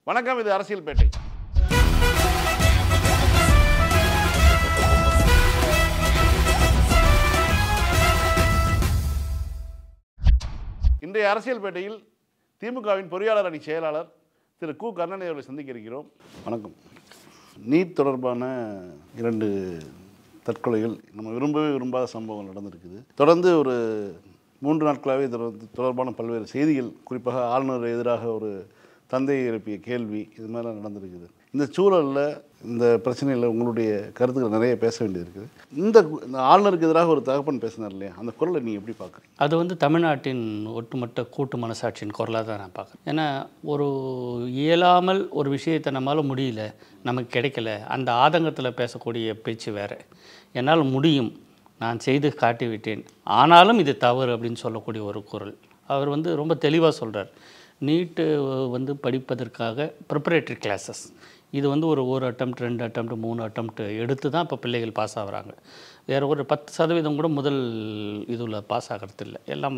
வணக்கம், இது அரசியல் பேட்டை. இன்றைய அரசியல் பேட்டையில் திமுகவின் பொறியாளர் அணி செயலாளர் திரு கு கருணாநிதி அவர்களை சந்திக்க இருக்கிறோம். வணக்கம். நீட் தொடர்பான 2 தற்கொலைகள் நம்ம விரும்பவே விரும்பாத சம்பவங்கள் நடந்திருக்குது. தொடர்ந்து ஒரு 3 நாட்களாகவே தொடர்பான பல்வேறு செய்திகள், குறிப்பாக ஆளுநர் எதிராக ஒரு தந்தை எழுப்பிய கேள்வி, இது மாதிரிலாம் நடந்திருக்குது. இந்த சூழலில் இந்த பிரச்சனையில் உங்களுடைய கருத்துக்கள் நிறைய பேச வேண்டியது இருக்குது. இந்த ஆளுநருக்கு எதிராக ஒரு தகப்பன் பேசினார் இல்லையா, அந்த குரலை நீங்கள் எப்படி பார்க்குறீங்க? அது தமிழ்நாட்டின் ஒட்டுமொத்த கூட்டு மனசாட்சியின் குரலாக தான் நான் பார்க்குறேன். ஏன்னா ஒரு இயலாமல் ஒரு விஷயத்தை நம்மளால் முடியல, நமக்கு கிடைக்கல, அந்த ஆதங்கத்தில் பேசக்கூடிய பேச்சு வேறு. என்னால் முடியும், நான் செய்து காட்டிவிட்டேன், ஆனாலும் இது தவறு அப்படின்னு சொல்லக்கூடிய ஒரு குரல். அவர் ரொம்ப தெளிவாக சொல்கிறார். நீட்டு படிப்பதற்காக ப்ரிப்பரேட்டரி கிளாஸஸ், இது ஒரு அட்டம்ப்ட், 2 அட்டம்ப்ட், 3 அட்டம்ப்ட் எடுத்து தான் இப்போ பிள்ளைகள் பாஸ் ஆகுறாங்க. வேறு ஒரு 10% கூட முதல் இதில் பாஸ் ஆகிறது இல்லை. எல்லாம்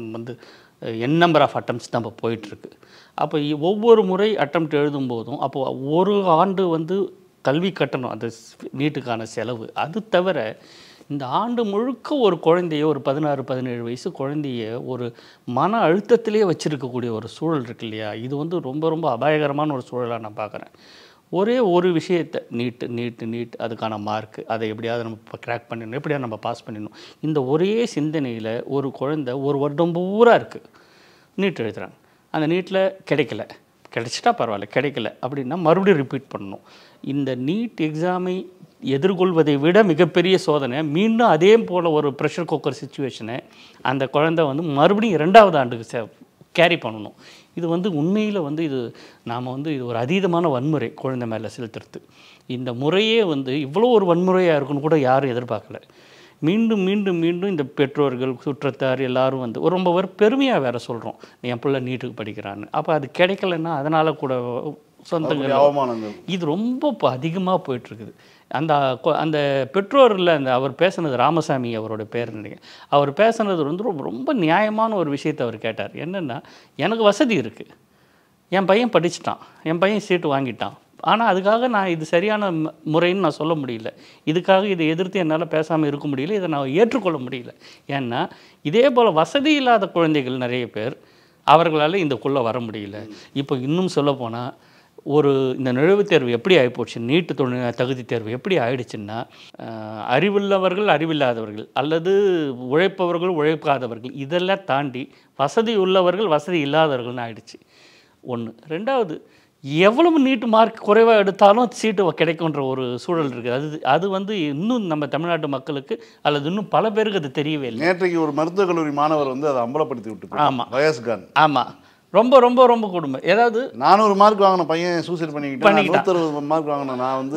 என் நம்பர் ஆஃப் அட்டம்ப்ட்ஸ் தான் இப்போ போயிட்டுருக்கு. அப்போ ஒவ்வொரு முறை அட்டம்ப்ட் எழுதும்போதும் அப்போது ஒரு ஆண்டு கல்வி கட்டணம், அந்த நீட்டுக்கான செலவு, அது தவிர இந்த ஆண்டு முழுக்க ஒரு குழந்தைய, ஒரு 16-17 வயசு குழந்தைய ஒரு மன அழுத்தத்திலே வச்சுருக்கக்கூடிய ஒரு சூழல் இருக்கு இல்லையா? இது ரொம்ப ரொம்ப அபாயகரமான ஒரு சூழலாக நான் பார்க்குறேன். ஒரே ஒரு விஷயத்தை, நீட் அதுக்கான மார்க், அதை எப்படியாவது நம்ம கிராக் பண்ணிடணும், எப்படியாவது நம்ம பாஸ் பண்ணிடணும், இந்த ஒரே சிந்தனையில் ஒரு குழந்தை ஒரு வருடம் பூரா இருக்குது. நீட் எழுதுகிறாங்க, அந்த நீட்டில் கிடைச்சிட்டா பரவாயில்ல, கிடைக்கல அப்படின்னா மறுபடியும் ரிப்பீட் பண்ணணும். இந்த நீட் எக்ஸாமை எதிர்கொள்வதை விட மிகப்பெரிய சோதனை மீண்டும் அதே போல் ஒரு ப்ரெஷர் குக்கர் சுச்சுவேஷனை அந்த குழந்தை மறுபடியும் 2வது ஆண்டுக்கு கேரி பண்ணணும். இது உண்மையில் இது நாம் இது ஒரு அதீதமான வன்முறை குழந்தை மேலே செலுத்துறது. இந்த முறையே இவ்வளோ ஒரு வன்முறையாக இருக்குன்னு கூட யாரும் எதிர்பார்க்கல. மீண்டும் மீண்டும் மீண்டும் இந்த பெற்றோர்கள், சுற்றத்தார் எல்லாரும் ரொம்ப ஒரு பெருமையாக வேறு சொல்கிறோம், என் பிள்ளை நீட்டுக்கு படிக்கிறான்னு. அப்போ அது கிடைக்கலன்னா அதனால் கூட சொந்தங்கள் அவமானங்கள், இது ரொம்ப இப்போ அதிகமாக போயிட்டுருக்குது. அந்த பெற்றோரில் அவர் பேசுனது, ராமசாமி அவரோட பேர் நினைக்கிறேன், அவர் பேசுனது ரொம்ப நியாயமான ஒரு விஷயத்தை அவர் கேட்டார். என்னென்னா, எனக்கு வசதி இருக்குது, என் பையன் படிச்சுட்டான், என் பையன் சீட்டு வாங்கிட்டான், ஆனால் அதுக்காக நான் இது சரியான முறைன்னு நான் சொல்ல முடியல, இதுக்காக இதை எதிர்த்து என்னால் பேசாமல் இருக்க முடியல, இதை நான் ஏற்றுக்கொள்ள முடியல. ஏன்னா இதே போல் வசதி இல்லாத குழந்தைகள் நிறைய பேர், அவர்களால் இதுக்குள்ளே வர முடியல. இப்போ இன்னும் சொல்லப்போனால் இந்த நுழைவுத் தேர்வு எப்படி ஆகிப்போச்சு, நீட்டு தகுதி தேர்வு எப்படி ஆயிடுச்சுன்னா, அறிவுள்ளவர்கள், அறிவில்லாதவர்கள், அல்லது உழைப்பவர்கள், உழைக்காதவர்கள், இதெல்லாம் தாண்டி வசதி உள்ளவர்கள், வசதி இல்லாதவர்கள்னு ஆயிடுச்சு. 1. 2வது, எவ்வளவு நீட்டு மார்க் குறைவாக எடுத்தாலும் சீட்டு கிடைக்குன்ற ஒரு சூழல் இருக்குது. அது இன்னும் நம்ம தமிழ்நாட்டு மக்களுக்கு அல்லது இன்னும் பல பேருக்கு அது தெரியவே இல்லை. நேற்றைக்கு ஒரு மருத்துவக் கல்லூரி மாணவர் அதை அம்பலப்படுத்தி விட்டு, ஆமாம், வயஸ்கான், ஆமாம், ரொம்ப ரொம்ப ரொம்ப கொடுமை. ஏதாவது 400 மார்க் வாங்கின பையன் சூசைட் பண்ணிக்கிட்டான், 160 மார்க் வாங்கின நான்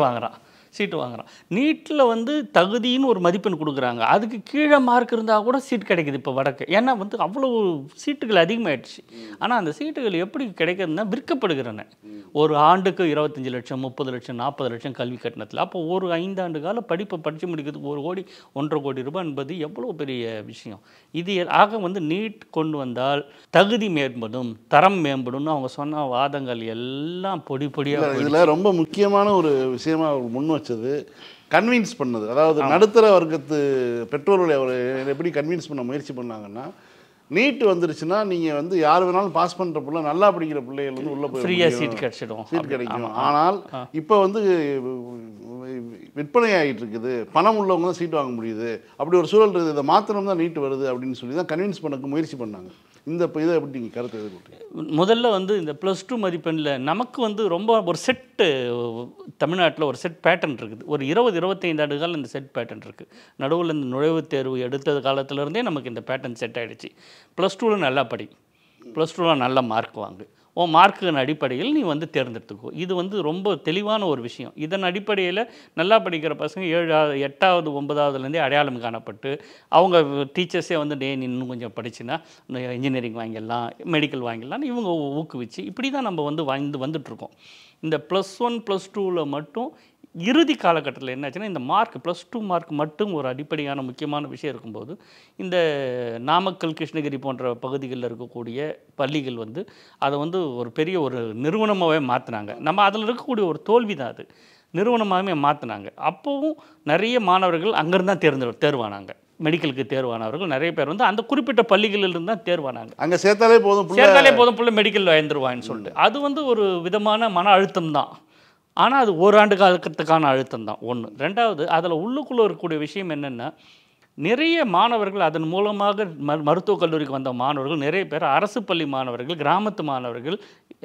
சீட்டு வாங்குறான். நீட்டில் தகுதின்னு ஒரு மதிப்பெண் கொடுக்குறாங்க, அதுக்கு கீழே மார்க் இருந்தால் கூட சீட் கிடைக்குது இப்போ வடக்கு. ஏன்னா அவ்வளோ சீட்டுகள் அதிகமாகிடுச்சு. ஆனால் அந்த சீட்டுகள் எப்படி கிடைக்கிறதுனா விற்கப்படுகிறன. ஒரு ஆண்டுக்கு 25 லட்சம், 30 லட்சம், 40 லட்சம் கல்வி கட்டணத்தில். அப்போ ஒரு 5 ஆண்டு கால படிப்பை படித்து முடிக்கிறதுக்கு 1 கோடி 1.5 கோடி ரூபாய் என்பது எவ்வளோ பெரிய விஷயம். இது ஆக நீட் கொண்டு வந்தால் தகுதி மேம்படும், தரம் மேம்படும்னு அவங்க சொன்ன வாதங்கள் எல்லாம் பொடி பொடியாக. இதில் ரொம்ப முக்கியமான ஒரு விஷயமா முன் வச்சது, கன்வின்ஸ் பண்ணது. அதாவது நடுத்தர வர்க்கத்து பெற்றோர்களை அவர் எப்படி கன்வின்ஸ் பண்ண முயற்சி பண்ணாங்கன்னா, நீட் வந்துருச்சுன்னா நீங்கள் யார் வேணாலும் பாஸ் பண்ணுற பிள்ளை, நல்லா படிக்கிற பிள்ளைகள் உள்ள போய் ஃப்ரீயாக சீட் கிடைக்கும். ஆனால் இப்போ விற்பனை ஆகிட்டு இருக்குது, பணம் உள்ளவங்க தான் சீட் வாங்க முடியுது, அப்படி ஒரு சூழல் இருக்குது, இதை மாத்திரம் தான் நீட் வருது அப்படின்னு சொல்லி தான் கன்வின்ஸ் பண்ண முயற்சி பண்ணாங்க. இந்த இதை எப்படி நீங்கள் கருத்து எதிர்கொள்றீங்க? முதல்ல இந்த +2 மதிப்பெண்ணில் நமக்கு ரொம்ப ஒரு செட்டு, தமிழ்நாட்டில் ஒரு செட் பேட்டர்ன் இருக்குது. ஒரு 20-25 ஆண்டுகள் இந்த செட் பேட்டர்ன் இருக்குது. நடுவில் இந்த நுழைவுத் தேர்வு எடுத்தது காலத்திலேருந்தே நமக்கு இந்த பேட்டர்ன் செட் ஆகிடுச்சு. +2ல் நல்லா படி, +2ல் நல்ல மார்க் வாங்கு, உன் மார்க்கின் அடிப்படையில் நீ தேர்ந்தெடுத்துக்கோ. இது ரொம்ப தெளிவான ஒரு விஷயம். இதன் அடிப்படையில் நல்லா படிக்கிற பசங்க 7வது 8வது 9வதுலேருந்தே அடையாளம் காணப்பட்டு அவங்க டீச்சர்ஸே நீ இன்னும் கொஞ்சம் படிச்சுன்னா இன்ஜினியரிங் வாங்கிடலாம், மெடிக்கல் வாங்கிடலாம்னு இவங்க ஊக்குவிச்சு இப்படி தான் நம்ம வந்துட்டுருக்கோம். இந்த +1 +2ல் மட்டும் இறுதி காலகட்டத்தில் என்னாச்சுன்னா, இந்த மார்க் +2 மார்க் மட்டும் ஒரு அடிப்படையான முக்கியமான விஷயம் இருக்கும்போது, இந்த நாமக்கல், கிருஷ்ணகிரி போன்ற பகுதிகளில் இருக்கக்கூடிய பள்ளிகள் அதை ஒரு பெரிய ஒரு நிறுவனமாகவே மாற்றினாங்க. நம்ம அதில் இருக்கக்கூடிய ஒரு தோல்வி தான் அது. நிறுவனமாகவே மாற்றினாங்க. அப்போவும் நிறைய மாணவர்கள் அங்கேருந்து தான் தேர்வானாங்க. மெடிக்கலுக்கு தேர்வானவர்கள் நிறைய பேர் வந்து அந்த குறிப்பிட்ட பள்ளிகளிலிருந்து தான் தேர்வானாங்க. அங்கே சேர்த்தாலே போதும் பிள்ளை மெடிக்கல் வாங்கிடுவான்னு சொல்லிட்டு. அது வந்து ஒரு விதமான மன அழுத்தம் தான். ஆனால் அது ஓராண்டு காலத்துக்கான அழுத்தம் தான் ஒன்று. ரெண்டாவது, அதில் உள்ளுக்குள்ளே இருக்கக்கூடிய விஷயம் என்னென்னா, நிறைய மாணவர்கள் அதன் மூலமாக மருத்துவக் கல்லூரிக்கு வந்த மாணவர்கள் நிறைய பேர் அரசு பள்ளி மாணவர்கள், கிராமத்து மாணவர்கள்,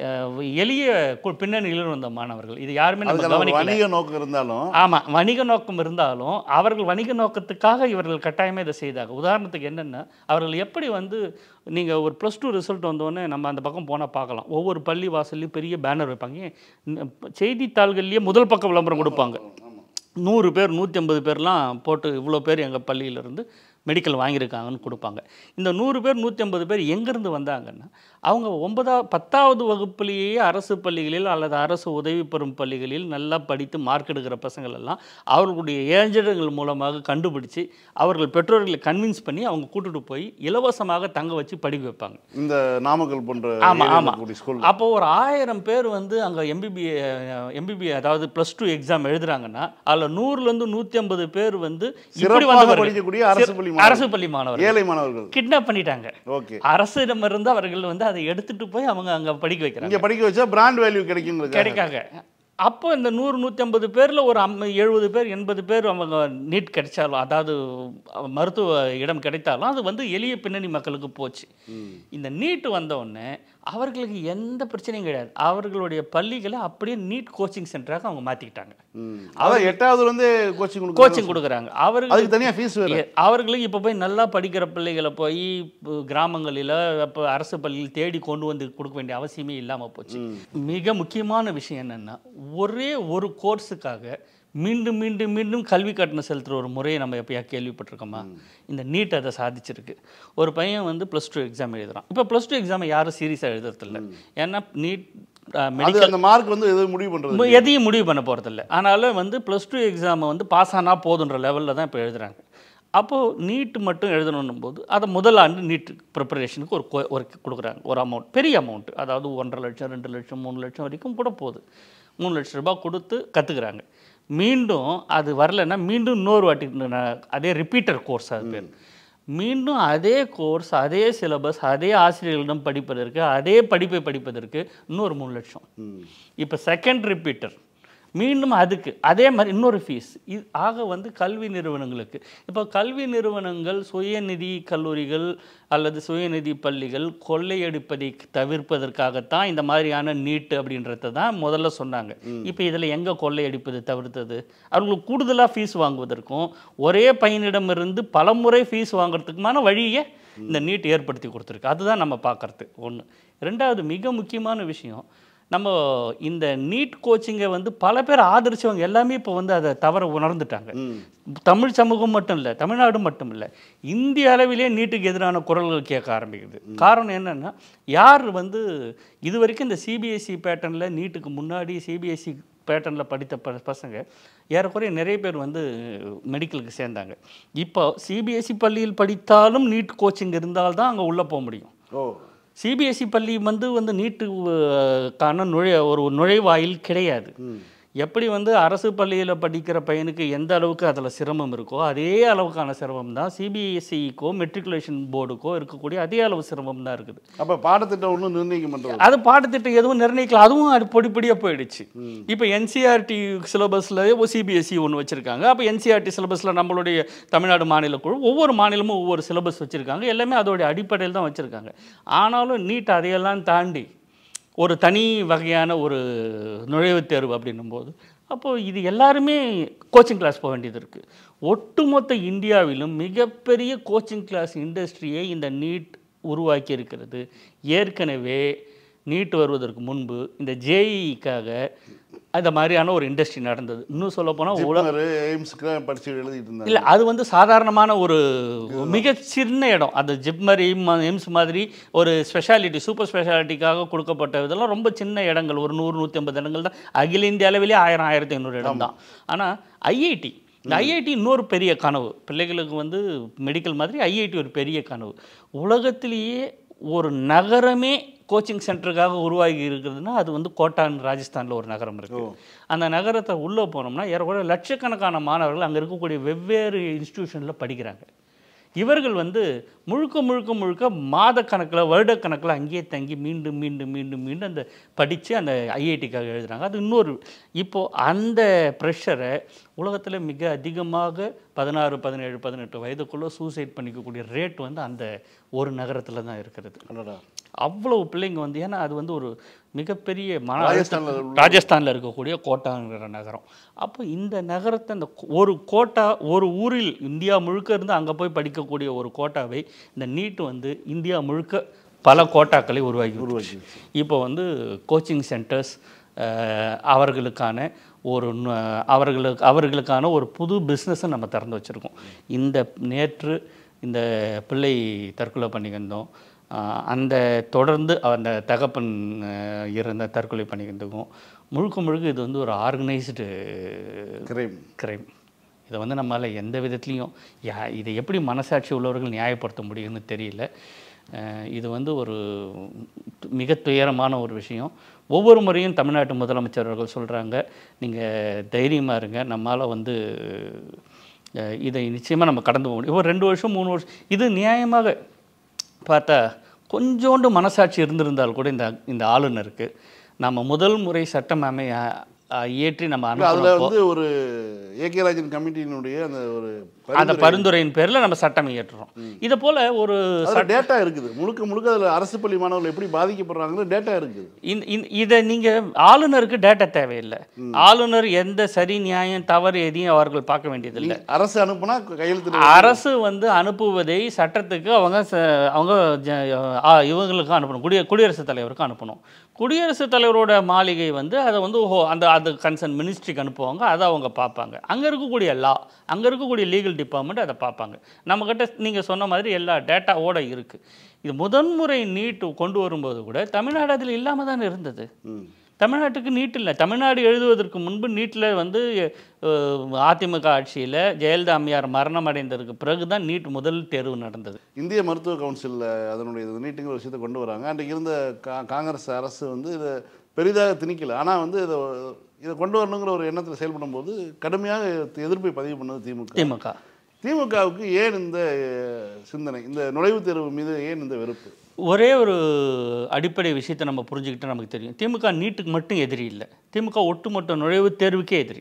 எளிய பின்னணியில் வந்த மாணவர்கள். இது யாருமே நம்ம கவனிக்கல. வணிக நோக்கம் இருந்தாலும், ஆமாம், வணிக நோக்கம் இருந்தாலும் அவர்கள் வணிக நோக்கத்துக்காக இவர்கள் கட்டாயமே இதை செய்தாங்க. உதாரணத்துக்கு என்னென்னா, அவர்கள் எப்படி வந்து நீங்கள் ஒரு +2 ரிசல்ட் வந்தோடனே நம்ம அந்த பக்கம் போனால் பார்க்கலாம். ஒவ்வொரு பள்ளி வாசல்லையும் பெரிய பேனர் வைப்பாங்க. செய்தித்தாள்கள்லேயே முதல் பக்க விளம்பரம் கொடுப்பாங்க. 100 பேர் 150 பேர்லாம் போட்டு இவ்வளோ பேர் எங்கள் பள்ளியிலேருந்து மெடிக்கல் வாங்கியிருக்காங்கன்னு கொடுப்பாங்க. இந்த 100 பேர் 150 பேர் எங்கேருந்து வந்தாங்கன்னா, அவங்க 10வது வகுப்புலேயே அரசு பள்ளிகளில் அல்லது அரசு உதவி பெறும் பள்ளிகளில் நல்லா படித்து மார்க் எடுக்கிற பசங்கள் எல்லாம் அவர்களுடைய ஏஜென்ட்கள் மூலமாக கண்டுபிடிச்சி அவர்கள் பெற்றோர்களை கன்வின்ஸ் பண்ணி அவங்க கூட்டிட்டு போய் இலவசமாக தங்க வச்சு படிக்க வைப்பாங்க. இந்த நாமக்கல் போன்ற ஸ்கூல். அப்போது ஒரு 1000 பேர் வந்து அங்கே எம்பிபிஏ அதாவது +2 எக்ஸாம் எழுதுறாங்கன்னா, அதில் 100லேருந்து 150 பேர் வந்து இப்படி வந்து படிக்கக்கூடிய அரசு பள்ளி மாணவர்கள், ஏழை மாணவர்கள் கிட்னாப் பண்ணிட்டாங்க. அரசிடமிருந்து அவர்கள் வந்து அதை எடுத்துட்டு போய் அவங்க அங்கே படிக்க வைக்கிறாங்க. இங்கே படிக்க வச்சா பிராண்ட் வேல்யூ கிடைக்காங்க. அப்போ இந்த 100-150 பேரில் ஒரு 70 பேர் 80 பேர் அவங்க நீட் கிடைச்சாலும், அதாவது மருத்துவ இடம் கிடைத்தாலும் அது வந்து எளிய பின்னணி மக்களுக்கு போச்சு. இந்த நீட் வந்தவுடனே அவர்களுக்கு எந்த பிரச்சனையும் கிடையாது. அவர்களுடைய பள்ளிகளை அப்படியே நீட் கோச்சிங் சென்டராக அவங்க மாற்றிக்கிட்டாங்க. அதான் 8வதுலேருந்து கோச்சிங் கொடுக்குறாங்க. அவர்களுக்கு தனியாக ஃபீஸ் வேறு. அவர்களுக்கு இப்போ போய் நல்லா படிக்கிற பிள்ளைகளை போய் கிராமங்களில் இப்போ அரசு பள்ளியில் தேடி கொண்டு வந்து கொடுக்க வேண்டிய அவசியமே இல்லாமல் போச்சு. மிக முக்கியமான விஷயம் என்னென்னா, ஒரே ஒரு கோர்ஸுக்காக மீண்டும் மீண்டும் மீண்டும் கல்வி கட்டணம் செலுத்துகிற ஒரு முறையை நம்ம எப்பயா கேள்விப்பட்டிருக்கோமா? இந்த நீட் அதை சாதிச்சிருக்கு. ஒரு பையன் வந்து +2 எக்ஸாம் எழுதுறான். இப்போ +2 எக்ஸாமை யாரும் சீரியஸாக எழுதுறதில்ல. ஏன்னா நீட் அந்த மார்க் வந்து எதையும் முடிவு பண்ண போகிறதில்ல. ஆனாலும் வந்து +2 எக்ஸாமை வந்து பாஸ் ஆனால் போதுன்ற லெவலில் தான் இப்போ எழுதுகிறாங்க. அப்போது நீட் மட்டும் எழுதணும் போது அதை முதல் ஆண்டு நீட் ப்ரிப்பரேஷனுக்கு ஒரு கொடுக்குறாங்க. ஒரு அமௌண்ட், பெரிய அமௌண்ட்டு, அதாவது 1.5 லட்சம் 2 லட்சம் 3 லட்சம் வரைக்கும் கூட போகுது. 3 லட்ச ரூபாய் கொடுத்து கற்றுக்குறாங்க. மீண்டும் அது வரலைன்னா மீண்டும் இன்னொரு வாட்டி அதே ரிப்பீட்டர் கோர்ஸ் அது பேர். மீண்டும் அதே கோர்ஸ், அதே சிலபஸ், அதே ஆசிரியர்களிடம் படிப்பதற்கு, அதே படிப்பை படிப்பதற்கு இன்னொரு 3 லட்சம். இப்போ செகண்ட் ரிப்பீட்டர், மீண்டும் அதுக்கு அதே மாதிரி இன்னொரு ஃபீஸ். இது ஆக வந்து கல்வி நிறுவனங்களுக்கு, இப்போ கல்வி நிறுவனங்கள் சுயநிதி கல்லூரிகள் அல்லது சுயநிதி பள்ளிகள் கொள்ளையடிப்பதை தவிர்ப்பதற்காகத்தான் இந்த மாதிரியான நீட் அப்படின்றத தான் முதல்ல சொன்னாங்க. இப்போ இதில் எங்கே கொள்ளையடிப்பது தவிர்த்தது? அவங்களுக்கு கூடுதலாக ஃபீஸ் வாங்குவதற்கும் ஒரே பையனிடமிருந்து பல முறை ஃபீஸ் வாங்குறதுக்குமான வழியை இந்த நீட் ஏற்படுத்தி கொடுத்துருக்கு. அதுதான் நம்ம பார்க்குறது ஒன்று. ரெண்டாவது மிக முக்கியமான விஷயம், நம்ம இந்த நீட் கோச்சிங்கை வந்து பல பேர் ஆதரிச்சவங்க எல்லாமே இப்போ வந்து அதை தவற உணர்ந்துட்டாங்க. தமிழ் சமூகம் மட்டும் இல்லை, தமிழ்நாடு மட்டும் இல்லை, இந்திய அளவிலே நீட்டுக்கு எதிரான குரல்கள் கேட்க ஆரம்பிக்குது. காரணம் என்னென்னா, யார் வந்து இது வரைக்கும் இந்த சிபிஎஸ்சி பேட்டர்னில் நீட்டுக்கு முன்னாடி சிபிஎஸ்சி பேட்டர்னில் படித்த பசங்க ஏறக்குறைய நிறைய பேர் வந்து மெடிக்கலுக்கு சேர்ந்தாங்க. இப்போ சிபிஎஸ்சி பள்ளியில் படித்தாலும் நீட் கோச்சிங் இருந்தால்தான் அங்கே உள்ளே போக முடியும். சிபிஎஸ்சி பள்ளி வந்து நீட்டுக்கான ஒரு நுழைவாயில் கிடையாது. எப்படி வந்து அரசு பள்ளியில் படிக்கிற பையனுக்கு எந்த அளவுக்கு அதில் சிரமம் இருக்கோ அதே அளவுக்கான சிரமம் தான் சிபிஎஸ்சிக்கோ மெட்ரிகுலேஷன் போர்டுக்கோ இருக்கக்கூடிய அதே அளவு சிரமம் தான் இருக்குது. அப்போ பாடத்திட்டம் ஒன்றும் நிர்ணயிக்க மாட்டோம். அது பாடத்திட்டம் எதுவும் நிர்ணயிக்கல, அதுவும் அது பொடிப்படியாக போயிடுச்சு. இப்போ என்சிஆர்டி சிலபஸில் சிபிஎஸ்சி ஒன்று வச்சுருக்காங்க. அப்போ என்சிஆர்டி சிலபஸில் நம்மளுடைய தமிழ்நாடு மாநில குழு ஒவ்வொரு மாநிலமும் ஒவ்வொரு சிலபஸ் வச்சுருக்காங்க. எல்லாமே அதோடைய அடிப்படையில் தான் வச்சுருக்காங்க. ஆனாலும் நீட் அதையெல்லாம் தாண்டி ஒரு தனி வகையான ஒரு நுழைவுத் தேர்வு அப்படின்னும்போது அப்போது இது எல்லாருமே கோச்சிங் கிளாஸ் போக வேண்டியது இருக்குது. ஒட்டுமொத்த இந்தியாவிலும் மிகப்பெரிய கோச்சிங் கிளாஸ் இண்டஸ்ட்ரியை இந்த நீட் உருவாக்கி இருக்கிறது. ஏற்கனவே நீட் வருவதற்கு முன்பு இந்த ஜேஇக்காக அந்த மாதிரியான ஒரு இண்டஸ்ட்ரி நடந்தது. இன்னும் சொல்ல போனால் இல்லை, அது வந்து சாதாரணமான ஒரு மிக சின்ன இடம். அந்த ஜிப்மர் எய்ம்ஸ் மாதிரி ஒரு ஸ்பெஷாலிட்டி, சூப்பர் ஸ்பெஷாலிட்டிக்காக கொடுக்கப்பட்ட இதெல்லாம் ரொம்ப சின்ன இடங்கள், ஒரு 100-150 இடங்கள் தான். அகில இந்திய அளவிலே 1000-1500 இடம் தான். ஆனால் ஐஐடி, இந்த ஐஐடி இன்னொரு பெரிய கனவு. பிள்ளைகளுக்கு வந்து மெடிக்கல் மாதிரி ஐஐடி ஒரு பெரிய கனவு. உலகத்திலேயே ஒரு நகரமே கோச்சிங் சென்டருக்காக உருவாகி இருக்குதுன்னா அது வந்து கோட்டான்னு ராஜஸ்தானில் ஒரு நகரம் இருக்குது. அந்த நகரத்தை உள்ளே போனோம்னா ஏறக்குறைய லட்சக்கணக்கான மாணவர்கள் அங்கே இருக்கக்கூடிய வெவ்வேறு இன்ஸ்டிடியூஷனில் படிக்கிறாங்க. இவர்கள் வந்து முழுக்க முழுக்க முழுக்க மாதக்கணக்கில் வருடக்கணக்கில் அங்கேயே தங்கி மீண்டும் மீண்டும் மீண்டும் மீண்டும் அந்த படித்து அந்த ஐஐடிக்காக எழுதுகிறாங்க. அது இன்னொரு இப்போது அந்த ப்ரெஷரை உலகத்தில் மிக அதிகமாக 16, 17, 18 வயதுக்குள்ளே சூசைட் பண்ணிக்கக்கூடிய ரேட் வந்து அந்த ஒரு நகரத்தில் தான் இருக்கிறது. அவ்வளவு பிள்ளைங்க வந்து ஏன்னா அது வந்து ஒரு மிகப்பெரிய ராஜஸ்தானில் இருக்கக்கூடிய கோட்டாங்கிற நகரம். அப்போ இந்த நகரத்தை அந்த ஒரு கோட்டா ஒரு ஊரில் இந்தியா முழுக்க இருந்து அங்கே போய் படிக்கக்கூடிய ஒரு கோட்டாவை இந்த நீட் வந்து இந்தியா முழுக்க பல கோட்டாக்களை உருவாக்கி இப்போ வந்து கோச்சிங் சென்டர்ஸ் அவர்களுக்கான அவர்களுக்கான ஒரு புது பிஸ்னஸை நம்ம திறந்து வச்சுருக்கோம். நேற்று இந்த பிள்ளை தற்கொலை பண்ணிக்கிருந்தோம். அந்த தொடர்ந்து அந்த தகப்பன் இறந்த தற்கொலை பண்ணிக்கிறதுக்கும் முழுக்க முழுக்க இது வந்து ஒரு ஆர்கனைஸ்டு கிரைம். இதை வந்து நம்மளால் எந்த விதத்துலேயும் இதை எப்படி மனசாட்சி உள்ளவர்கள் நியாயப்படுத்த முடியும்னு தெரியல. இது வந்து ஒரு மிக துயரமான ஒரு விஷயம். ஒவ்வொரு முறையும் தமிழ்நாட்டு முதலமைச்சர் அவர்கள் சொல்கிறாங்க, நீங்கள் தைரியமாக இருங்க, நம்மளால் வந்து இதை நிச்சயமாக நம்ம கடந்து போக முடியும். ஒரு 2 வருஷம் 3 வருஷம் இது நியாயமாக பார்த்தா கொஞ்சோண்டு மனசாட்சி இருந்திருந்தால் கூட இந்த ஆளுநருக்கு நம்ம முதல் முறை சட்டம் இயற்றி நம்ம அதில் வந்து ஒரு ஏகே ராஜன் கமிட்டியினுடைய அந்த பரிந்துரையின் பேரில் நம்ம சட்டம் இயற்றுறோம். இதை போல் ஒரு டேட்டா இருக்குது. முழுக்க முழுக்க அதில் அரசு பள்ளி மாணவர்கள் எப்படி பாதிக்கப்படுறாங்கன்னு டேட்டா இருக்குது. இதை நீங்கள் ஆளுநருக்கு டேட்டா தேவையில்லை. ஆளுநர் எந்த சரி நியாயம் தவறு எதையும் அவர்கள் பார்க்க வேண்டியதில்லை. அரசு அனுப்புனா கையெழுத்து அரசு வந்து அனுப்புவதை சட்டத்துக்கு அவங்க இவங்களுக்கு அனுப்பணும், குடியரசுத் தலைவருக்கு அனுப்பணும். குடியரசுத் தலைவரோட மாளிகை வந்து அதை வந்து அது கன்சர்ன் மினிஸ்ட்ரிக்கு அனுப்புவாங்க. அதை அவங்க பார்ப்பாங்க. அங்கே இருக்கக்கூடிய அங்கே இருக்கக்கூடிய லீகல் டிபார்ட்மெண்ட் அதை பார்ப்பாங்க. நம்மக்கிட்ட நீங்கள் சொன்ன மாதிரி எல்லா டேட்டாவோடு இருக்குது. இது முதன்முறை நீட் கொண்டு வரும்போது கூட தமிழ்நாடு அதில் இல்லாமல் தானே இருந்தது. தமிழ்நாட்டுக்கு நீட் இல்லை. தமிழ்நாடு எழுதுவதற்கு முன்பு நீட்டில் வந்து அதிமுக ஆட்சியில் ஜெயலலிதா அம்மையார் மரணம் அடைந்ததுக்கு பிறகு தான் நீட் முதல் தேர்வு நடந்தது. இந்திய மருத்துவ கவுன்சிலில் அதனுடைய நீட்டுங்கிற விஷயத்தை கொண்டு வராங்க. அன்றைக்கு இருந்த காங்கிரஸ் அரசு வந்து இதை பெரிதாக திணிக்கலை. ஆனால் வந்து இதை கொண்டு வரணுங்கிற ஒரு எண்ணத்தில் செயல்படும் போது கடுமையாக எதிர்ப்பை பதிவு பண்ணது திமுகவுக்கு ஏன் இந்த சிந்தனை, இந்த நுழைவுத் தேர்வு மீது ஏன் இந்த வெறுப்பு? ஒரே ஒரு அடிப்படை விஷயத்தை நம்ம புரிஞ்சுக்கிட்டால் நமக்கு தெரியும். திமுக நீட்டுக்கு மட்டும் எதிரி இல்லை. திமுக ஒட்டுமொத்த நுழைவுத் தேர்வுக்கே எதிரி.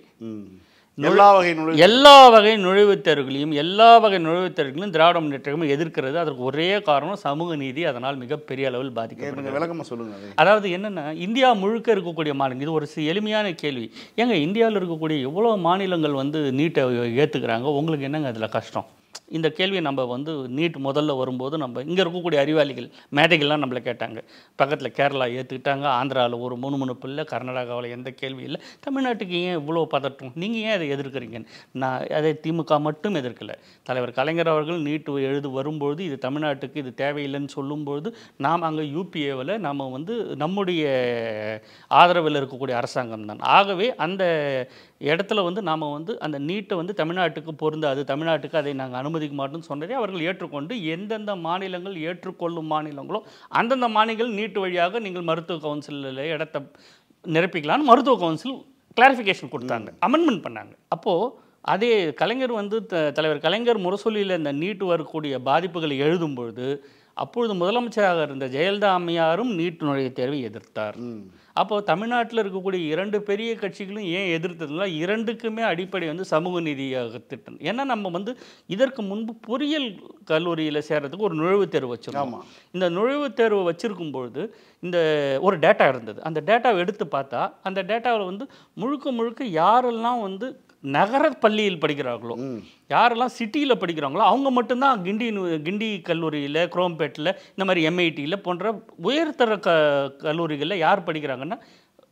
எல்லா வகை நுழைவுத் தேர்வுகளையும் திராவிட முன்னேற்ற கழகம் எதிர்க்கிறது. அதற்கு ஒரே காரணம் சமூக நீதி. அதனால் மிகப்பெரிய அளவில் பாதிக்கப்படுது. விளக்கமாக சொல்லுங்கள். அதாவது என்னென்னா, இந்தியா முழுக்க இருக்கக்கூடிய மாநிலம், இது ஒரு எளிமையான கேள்வி. ஏங்க இந்தியாவில் இருக்கக்கூடிய எவ்வளோ மாநிலங்கள் வந்து நீட்டை ஏற்றுக்கிறாங்க, உங்களுக்கு என்னங்க அதில் கஷ்டம்? இந்த கேள்வியை நம்ம வந்து நீட் முதல்ல வரும்போது நம்ம இங்கே இருக்கக்கூடிய அறிவாளிகள் மேதைகள்லாம் நம்மளை கேட்டாங்க. பக்கத்தில் கேரளா ஏற்றுக்கிட்டாங்க, ஆந்திராவில் ஒரு முணுமுணுப்பு இல்லை, கர்நாடகாவில் எந்த கேள்வி இல்லை. தமிழ்நாட்டுக்கு ஏன் இவ்வளோ பதட்டம், நீங்கள் ஏன் அதை எதிர்க்கிறீங்கன்னு. நான் அதை திமுக மட்டும் எதிர்க்கலை. தலைவர் கலைஞர் அவர்கள் நீட் எழுது வரும்பொழுது இது தமிழ்நாட்டுக்கு இது தேவையில்லைன்னு சொல்லும்பொழுது நாம் அங்கே யூபிஏவில் நம்ம வந்து நம்முடைய ஆதரவில் இருக்கக்கூடிய அரசாங்கம் தான். ஆகவே அந்த இடத்துல வந்து நாம் வந்து அந்த நீட்டை வந்து தமிழ்நாட்டுக்கு பொருந்தாது, தமிழ்நாட்டுக்கு அதை நாங்கள் அனுமதிக்க மாட்டோம்னு சொன்னதே அவர்கள் ஏற்றுக்கொண்டு எந்தெந்த மாநிலங்கள் ஏற்றுக்கொள்ளும் மாநிலங்களோ அந்தந்த மாநிலங்கள் நீட்டு வழியாக நீங்கள் மருத்துவ கவுன்சிலில் இடத்தை நிரப்பிக்கலான்னு மருத்துவ கவுன்சில் கிளாரிஃபிகேஷன் கொடுத்தாங்க, அமெண்ட்மெண்ட் பண்ணாங்க. அப்போது அதே கலைஞர் வந்து தலைவர் கலைஞர் முரசொலியில் இந்த நீட்டு வரக்கூடிய பாதிப்புகளை எழுதும்பொழுது அப்பொழுது முதலமைச்சராக இருந்த ஜெயலலிதா அம்மையாரும் நீட் நுழைவுத் தேர்வை எதிர்த்தார். அப்போது தமிழ்நாட்டில் இருக்கக்கூடிய 2 பெரிய கட்சிகளும் ஏன் எதிர்த்ததுனா, 2க்குமே அடிப்படை வந்து சமூக நீதியாக திட்டம். ஏன்னா நம்ம வந்து இதற்கு முன்பு பொறியியல் கல்லூரியில் சேர்கிறதுக்கு ஒரு நுழைவுத் தேர்வு வச்சுருக்கோம். இந்த நுழைவுத் தேர்வு வச்சுருக்கும்பொழுது இந்த ஒரு டேட்டா இருந்தது. அந்த டேட்டாவை எடுத்து பார்த்தா அந்த டேட்டாவில் வந்து முழுக்க யாரெல்லாம் வந்து நகர பள்ளியில் படிக்கிறார்களோ, யாரெல்லாம் சிட்டியில் படிக்கிறாங்களோ அவங்க மட்டும்தான் கிண்டி கல்லூரியில், குரோம்பேட்டில், இந்த மாதிரி MITயில் போன்ற உயர்தர கல்லூரிகளில் யார் படிக்கிறாங்கன்னா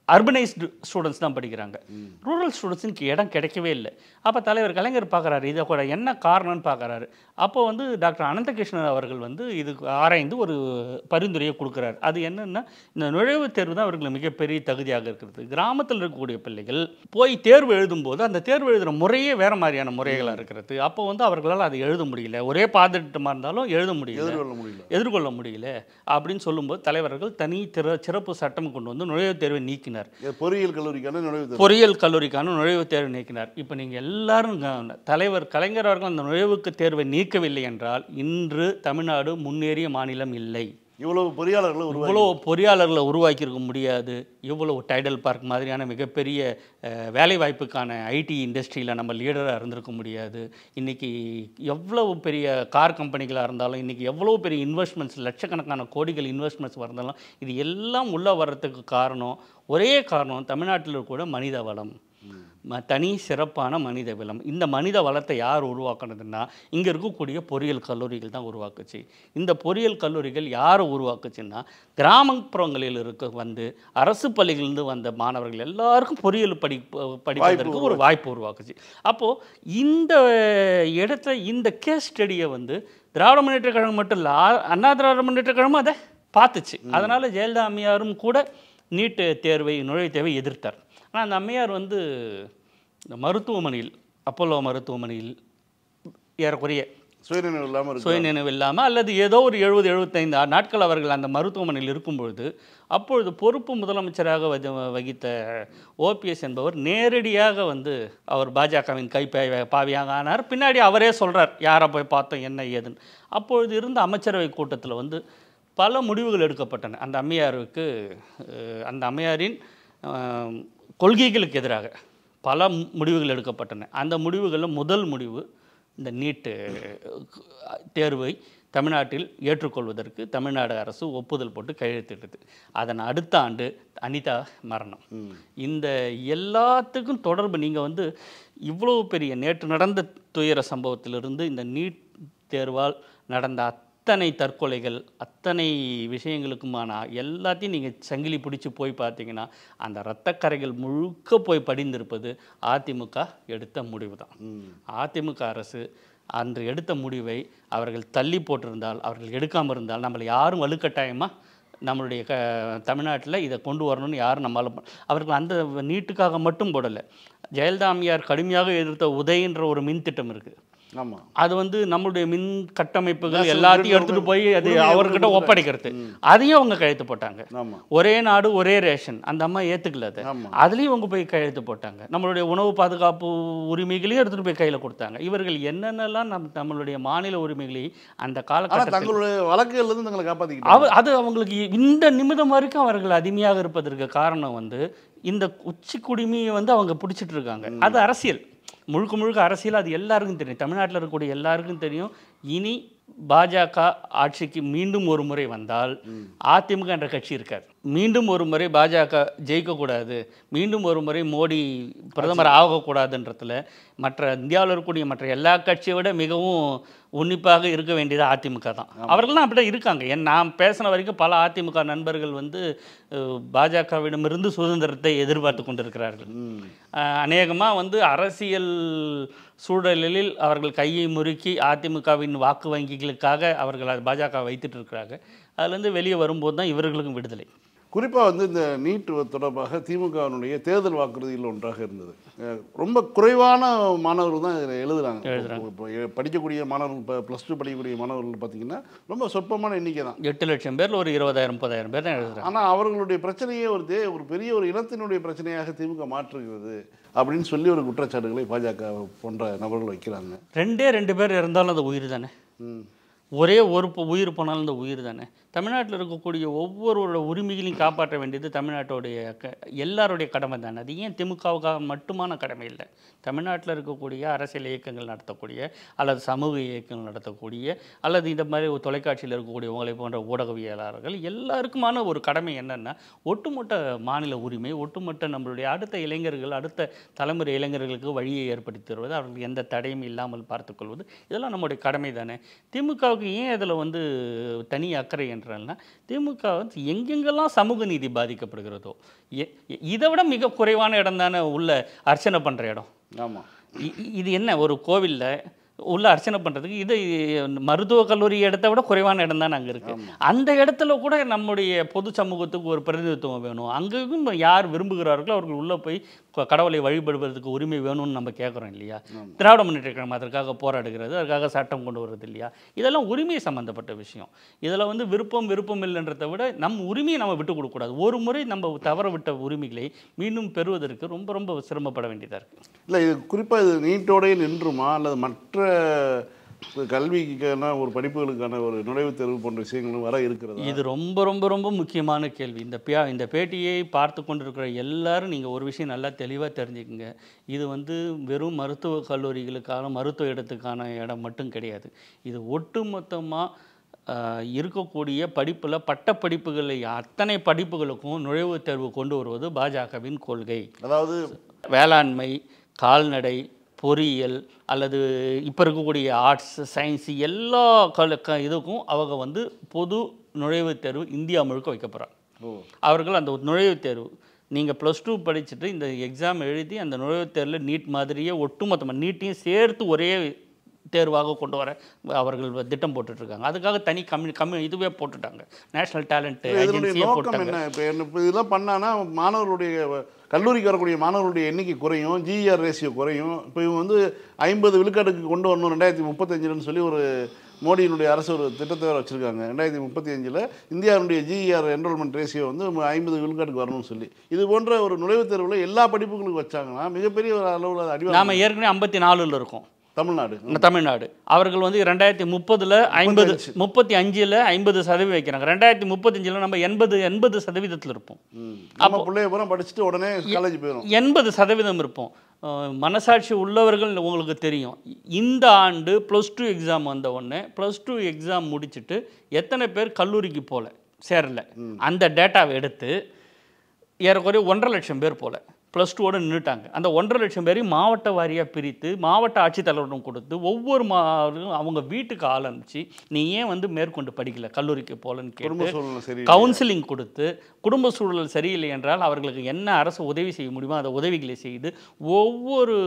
அர்பனைஸ்டு ஸ்டூடெண்ட்ஸ் தான் படிக்கிறாங்க. ரூரல் ஸ்டூடெண்ட்ஸுக்கு இடம் கிடைக்கவே இல்லை. அப்போ தலைவர் கலைஞர் பார்க்குறாரு, இதை கூட என்ன காரணம்னு பார்க்குறாரு. அப்போ வந்து டாக்டர் அனந்தகிருஷ்ணன் அவர்கள் வந்து இதுக்கு ஆராய்ந்து ஒரு பரிந்துரையை கொடுக்குறாரு. அது என்னென்னா, இந்த நுழைவுத் தேர்வு தான் அவர்களுக்கு மிகப்பெரிய தகுதியாக இருக்கிறது. கிராமத்தில் இருக்கக்கூடிய பிள்ளைகள் போய் தேர்வு எழுதும்போது அந்த தேர்வு எழுதுகிற முறையே வேறு மாதிரியான முறைகளாக இருக்கிறது. அப்போ வந்து அவர்களால் அதை எழுத முடியல, ஒரே பாதிட்டமாக இருந்தாலும் எதிர்கொள்ள முடியல அப்படின்னு சொல்லும்போது தலைவர்கள் தனி சிறப்பு சட்டம் கொண்டு வந்து நுழைவுத் தேர்வை நீக்கினார். பொறியியல் கல்லூரிக்கான நுழைவுத் தேர்வு நீக்கினார். இப்போ நீங்கள் எல்லாரும் தலைவர் கலைஞர் அவர்கள் அந்த நுழைவுக்கு தேர்வை நீக்கவில்லை என்றால் இன்று தமிழ்நாடு முன்னேறிய மாநிலம் இல்லை. இவ்வளவு பொறியாளர்களை உருவாக்கியிருக்க முடியாது. இவ்வளவு டைடல் பார்க் மாதிரியான மிகப்பெரிய வேலைவாய்ப்புக்கான ஐடி இண்டஸ்ட்ரியில் நம்ம லீடராக இருந்திருக்க முடியாது. இன்றைக்கி எவ்வளவு பெரிய கார் கம்பெனிகளாக இருந்தாலும், இன்றைக்கி எவ்வளோ பெரிய இன்வெஸ்ட்மெண்ட்ஸ், லட்சக்கணக்கான கோடிகள் இன்வெஸ்ட்மெண்ட்ஸ் இருந்தாலும், இது எல்லாம் உள்ளே வர்றதுக்கு காரணம், ஒரே காரணம் தமிழ்நாட்டில் கூட மனித வளம், தனி சிறப்பான மனித வளம். இந்த மனித வளத்தை யார் உருவாக்குனதுன்னா இங்கே இருக்கக்கூடிய பொறியியல் கல்லூரிகள் தான் உருவாக்குச்சு. இந்த பொறியியல் கல்லூரிகள் யார் உருவாக்குச்சுன்னா கிராமப்புறங்களில் வந்து அரசு பள்ளிகளிலிருந்து வந்த மாணவர்கள் எல்லாருக்கும் பொறியியல் படிப்பதற்கு ஒரு வாய்ப்பு உருவாக்குச்சு. அப்போது இந்த இடத்துல இந்த கேஸ் ஸ்டடியை வந்து திராவிட முன்னேற்ற கழகம் மட்டும் இல்லை, அண்ணா திராவிட முன்னேற்ற கழகமும் அதை பார்த்துச்சு. அதனால் ஜெயலலிதா அம்மையாரும் கூட நீட் தேர்வை நுழைவுத் தேர்வை எதிர்த்தார். ஆனால் அந்த அம்மையார் வந்து இந்த மருத்துவமனையில், அப்போலோ மருத்துவமனையில் ஏறக்குறைய சுயநினைவு இல்லாமல் அல்லது ஏதோ ஒரு 70-75 நாட்கள் அவர்கள் அந்த மருத்துவமனையில் இருக்கும்பொழுது, அப்பொழுது பொறுப்பு முதலமைச்சராக வகித்த ஓபிஎஸ் என்பவர் நேரடியாக வந்து அவர் பாஜகவின் பாவியாக ஆனார். பின்னாடி அவரே சொல்கிறார் யாரை போய் பார்த்தோம் என்ன ஏதுன்னு. அப்பொழுது இருந்த அமைச்சரவை கூட்டத்தில் வந்து பல முடிவுகள் எடுக்கப்பட்டன. அந்த அம்மையாரின் கொள்கைகளுக்கு எதிராக பல முடிவுகள் எடுக்கப்பட்டன. அந்த முடிவுகளில் முதல் முடிவு இந்த நீட்டு தேர்வை தமிழ்நாட்டில் ஏற்றுக்கொள்வதற்கு தமிழ்நாடு அரசு ஒப்புதல் போட்டு கையெழுத்திட்டது. அதன் அடுத்த ஆண்டு அனிதா மரணம். இந்த எல்லாத்துக்கும் தொடர்பு நீங்கள் வந்து இவ்வளோ பெரிய நேற்று நடந்த துயர சம்பவத்திலிருந்து இந்த நீட் தேர்வால் நடந்த அத்தனை தற்கொலைகள், அத்தனை விஷயங்களுக்குமான எல்லாத்தையும் நீங்கள் சங்கிலி பிடிச்சி போய் பார்த்தீங்கன்னா அந்த இரத்தக்கரைகள் முழுக்க போய் படிந்திருப்பது அதிமுக எடுத்த முடிவு தான். அதிமுக அரசு அன்று எடுத்த முடிவை அவர்கள் தள்ளி போட்டிருந்தால், அவர்கள் எடுக்காமல் இருந்தால், நம்மளை யாரும் வலுக்கட்டாயமாக நம்மளுடைய தமிழ்நாட்டில் இதை கொண்டு வரணும்னு யாரும் நம்மளால் அவர்கள் அந்த நீட்டுக்காக மட்டும் போடலை. ஜெயலலிதா அம்மையார் கடுமையாக எதிர்த்த உதயன்ற ஒரு மின் திட்டம் இருக்குது. அது வந்து நம்மளுடைய மின் கட்டமைப்புகள் எல்லாத்தையும் எடுத்துகிட்டு போய் அது அவர்கிட்ட ஒப்படைக்கிறது, அதையும் அவங்க கையெழுத்து போட்டாங்க. ஒரே நாடு ஒரே ரேஷன் அந்த அம்மா ஏற்றுக்கல, அதுலேயும் அவங்க போய் கையெழுத்து போட்டாங்க. நம்மளுடைய உணவு பாதுகாப்பு உரிமைகளையும் எடுத்துகிட்டு போய் கையில் கொடுத்தாங்க. இவர்கள் என்னென்னலாம் நம்மளுடைய மாநில உரிமைகளை அந்த காலகட்டத்தில் அது அவங்களுக்கு இந்த நிமிடம் வரைக்கும் அவர்கள் அடிமையாக இருப்பதற்கு காரணம் வந்து இந்த உச்சி குடிமையை வந்து அவங்க பிடிச்சிட்டு இருக்காங்க. அது அரசியல், முழுக்க அரசியல். அது எல்லாருக்கும் தெரியும், தமிழ்நாட்டில் இருக்கக்கூடிய எல்லாருக்கும் தெரியும். இனி பாஜக ஆட்சிக்கு மீண்டும் ஒரு முறை வந்தால் அதிமுக என்ற கட்சி இருக்காது. மீண்டும் ஒரு முறை பாஜக ஜெயிக்கக்கூடாது, மீண்டும் ஒரு முறை மோடி பிரதமர் ஆகக்கூடாதுன்றதுல மற்ற இந்தியாவில் இருக்கக்கூடிய மற்ற எல்லா கட்சியை விட மிகவும் உன்னிப்பாக இருக்க வேண்டியது அதிமுக தான். அவர்கள் தான் அப்படி தான் இருக்காங்க. நான் பேசின வரைக்கும் பல அதிமுக நண்பர்கள் வந்து பாஜகவிடமிருந்து சுதந்திரத்தை எதிர்பார்த்து கொண்டிருக்கிறார்கள். அநேகமாக வந்து அரசியல் சூழலில் அவர்கள் கையை முறுக்கி அதிமுகவின் வாக்கு வங்கிகளுக்காக அவர்கள் பாஜக வைத்துட்டு இருக்கிறாங்க. அதுலேருந்து வெளியே வரும்போது தான் இவர்களுக்கும் விடுதலை. குறிப்பாக வந்து இந்த நீட் தொடர்பாக திமுகவினுடைய தேர்தல் வாக்குறுதியில் ஒன்றாக இருந்தது. ரொம்ப குறைவான மாணவர்கள் தான் இதில் எழுதுகிறாங்க. இப்போ படிக்கக்கூடிய மாணவர்கள், இப்போ +2 படிக்கக்கூடிய மாணவர்கள் பார்த்திங்கன்னா ரொம்ப சொற்பமான எண்ணிக்கை தான். 8 லட்சம் பேரில் ஒரு 20,000-30,000 பேர் தான் எழுதுகிறாங்க. ஆனால் அவர்களுடைய பிரச்சனையே ஒரு பெரிய ஒரு இனத்தினுடைய பிரச்சனையாக திமுக மாற்றுகிறது அப்படின்னு சொல்லி ஒரு குற்றச்சாட்டுகளை பாஜக போன்ற நபர்கள் வைக்கிறாங்க. 2 பேர் இருந்தாலும் அது உயிர் தானே, ஒரே ஒரு உயிர் போனாலும் இந்த உயிர் தானே. தமிழ்நாட்டில் இருக்கக்கூடிய ஒவ்வொருவரோட உரிமைகளையும் காப்பாற்ற வேண்டியது தமிழ்நாட்டுடைய எல்லாருடைய கடமை தானே. அது ஏன் திமுகவுக்காக மட்டுமான கடமை இல்லை. தமிழ்நாட்டில் இருக்கக்கூடிய அரசியல் இயக்கங்கள் நடத்தக்கூடிய அல்லது சமூக இயக்கங்கள் நடத்தக்கூடிய அல்லது இந்த மாதிரி ஒரு தொலைக்காட்சியில் இருக்கக்கூடிய உங்களை போன்ற ஊடகவியலாளர்கள் எல்லாருக்குமான ஒரு கடமை என்னென்னா ஒட்டுமொத்த மாநில உரிமை, ஒட்டுமொத்த நம்மளுடைய அடுத்த இளைஞர்கள், அடுத்த தலைமுறை இளைஞர்களுக்கு வழியை ஏற்படுத்தி தருவது, அவர்களுக்கு எந்த தடையும் இல்லாமல் பார்த்துக்கொள்வது, இதெல்லாம் நம்முடைய கடமை தானே. திமுக திமுகவுக்கு ஏன் இதில் வந்து தனி அக்கறை என்றால்னா, திமுக வந்து எங்கெங்கெல்லாம் சமூக நீதி பாதிக்கப்படுகிறதோ, இதை விட மிக குறைவான இடம் தானே உள்ள அர்ச்சனை பண்ணுற இடம். ஆமாம். இது என்ன ஒரு கோவிலில் உள்ள அர்ச்சனை பண்ணுறதுக்கு இது மருத்துவக் கல்லூரி இடத்த விட குறைவான இடம் தான் அங்கே இருக்குது. அந்த இடத்துல கூட நம்முடைய பொது சமூகத்துக்கு ஒரு பிரதிநிதித்துவம் வேணும். அங்கேயும் யார் விரும்புகிறார்களோ அவர்கள் உள்ளே போய் கடவுளை வழிபடுவதற்கு உரிமை வேணும்னு நம்ம கேட்குறோம் இல்லையா? திராவிட முன்னேற்ற கழகம் அதற்காக போராடுகிறது, அதற்காக சட்டம் கொண்டு வருது இல்லையா? இதெல்லாம் உரிமை சம்மந்தப்பட்ட விஷயம். இதில் வந்து விருப்பம் இல்லைன்றதை விட நம் உரிமையை நம்ம விட்டு கொடுக்கக்கூடாது. ஒரு முறை நம்ம தவற விட்ட உரிமைகளை மீண்டும் பெறுவதற்கு ரொம்ப ரொம்ப சிரமப்பட வேண்டியதாக இருக்குது. இல்லை, இது குறிப்பாக இது நீட்டோடையே நின்றுமா அல்லது மற்ற கல்விக்கான ஒரு படிப்புகளுக்கான ஒரு நுழைவுத் தேர்வு போன்ற விஷயங்களும் வர இருக்கிறது? இது ரொம்ப ரொம்ப ரொம்ப முக்கியமான கேள்வி. இந்த பேட்டியை பார்த்து கொண்டிருக்கிற எல்லாரும் நீங்கள் ஒரு விஷயம் நல்லா தெளிவாக தெரிஞ்சுக்கங்க. இது வந்து வெறும் மருத்துவக் கல்லூரிகளுக்கான மருத்துவ இடத்துக்கான இடம் மட்டும் கிடையாது. இது ஒட்டுமொத்தமாக இருக்கக்கூடிய படிப்பில் பட்டப்படிப்புகளை அத்தனை படிப்புகளுக்கும் நுழைவுத் தேர்வு கொண்டு வருவது பாஜகவின் கொள்கை. அதாவது வேளாண்மை, கால்நடை, பொறியியல் அல்லது இப்போ இருக்கக்கூடிய ஆர்ட்ஸ், சயின்ஸு எல்லா இதுக்கும் அவங்க வந்து பொது நுழைவுத் தேர்வு இந்தியா முழுக்க வைக்க போகிறாங்க. அவர்கள் அந்த நுழைவுத் தேர்வு நீங்கள் +2 படிச்சுட்டு இந்த எக்ஸாம் எழுதி அந்த நுழைவுத் தேர்வில் நீட் மாதிரியே ஒட்டுமொத்தமாக நீட்டையும் சேர்த்து ஒரே தேர்வாக கொண்டு வர அவர்கள் திட்டம் போட்டுட்ருக்காங்க. அதுக்காக தனி இதுவே போட்டுட்டாங்க. நேஷனல் டேலண்ட் ஏஜென்சியே போட்டாங்க. இப்போ இதெல்லாம் பண்ணான்னா மாணவர்களுடைய கல்லூரிக்கு வரக்கூடிய மாணவர்களுடைய எண்ணிக்கை குறையும், ஜிஆர் ரேஷியோ குறையும். இப்போ இவங்க வந்து 50 விழுக்காட்டுக்கு கொண்டு வரணும் 2035 சொல்லி ஒரு மோடியினுடைய அரசு ஒரு திட்டத்தை வச்சுருக்காங்க. 2035 இந்தியாவுடைய ஜிஆர் என்ரோல்மெண்ட் ரேஷியோ வந்து 50 விழுக்காட்டுக்கு வரணும்னு சொல்லி. இது போன்ற ஒரு நுழைவுத் தேர்வில் எல்லா படிப்புகளுக்கும் வச்சாங்கன்னா மிகப்பெரிய ஒரு அளவில் அடி. நாம் ஏற்கனவே 54 இருக்கோம் தமிழ்நாடு. அவர்கள் வந்து 2030 35 50% வைக்கிறாங்க. 2035 நம்ம 80% இருப்போம். அப்போ பிள்ளைய பூரா படிச்சுட்டு உடனே காலேஜ் போயிடும். 80% இருப்போம். மனசாட்சி உள்ளவர்கள் உங்களுக்கு தெரியும், இந்த ஆண்டு +2 எக்ஸாம் வந்த உடனே +2 எக்ஸாம் முடிச்சுட்டு எத்தனை பேர் கல்லூரிக்கு போகல, சேரல, அந்த டேட்டாவை எடுத்து ஏறக்குறைய 1.5 லட்சம் பேர் போல +2 நின்றுட்டாங்க. அந்த 1.5 லட்சம் பேரையும் மாவட்ட வாரியாக பிரித்து மாவட்ட ஆட்சித்தலைவரிடம் கொடுத்து ஒவ்வொரு அவங்க வீட்டுக்கு ஆள் அனுப்பிச்சு நீ ஏன் வந்து மேற்கொண்டு படிக்கல, கல்லூரிக்கு போகலன்னு கேட்டு கவுன்சிலிங் கொடுத்து குடும்ப சூழல் சரியில்லை என்றால் அவர்களுக்கு என்ன அரசு உதவி செய்ய முடியுமோ அந்த உதவிகளை செய்து ஒவ்வொரு